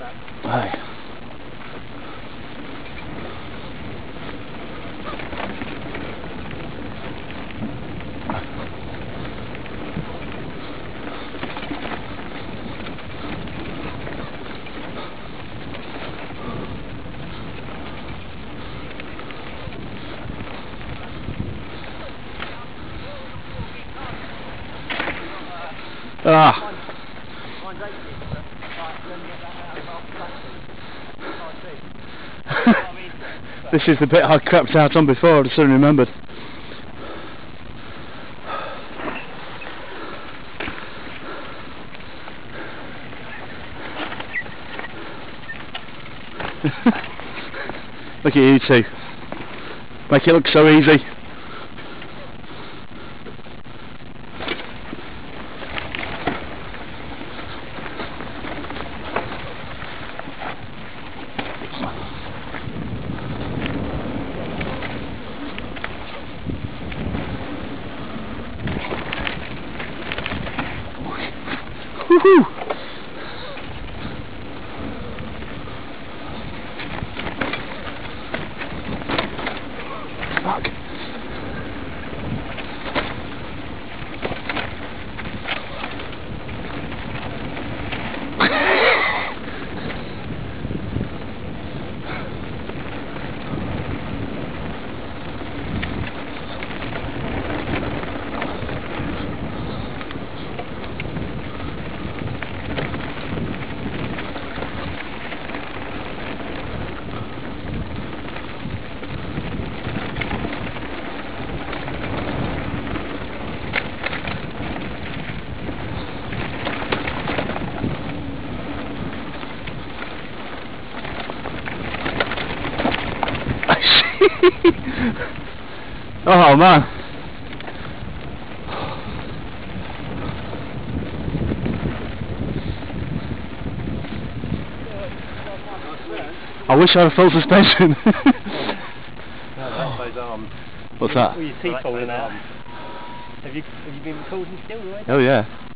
Aye. Ah. This is the bit I crapped out on before, I soon remembered. Look at you two. Make it look so easy. Woohoo! Fuck. Oh man. I wish I had full suspension. What's that? Well, your teeth falling out. Have you been recording still, right? Oh yeah.